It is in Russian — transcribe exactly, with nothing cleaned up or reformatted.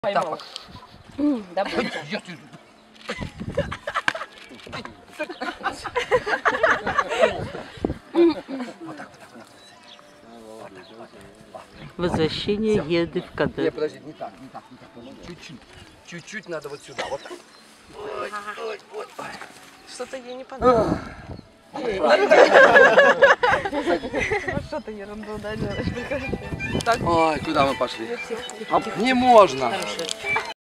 Поймала. Да, будет. Возвращение еды в кадр. Нет, подожди, не так, не так, не так. Чуть-чуть. Чуть-чуть надо вот сюда, вот так. Ой, ой, ой, ой. Что-то ей не понравилось. Что-то ерунду, да, делаешь, мне кажется. Ой, куда мы пошли? Не можно.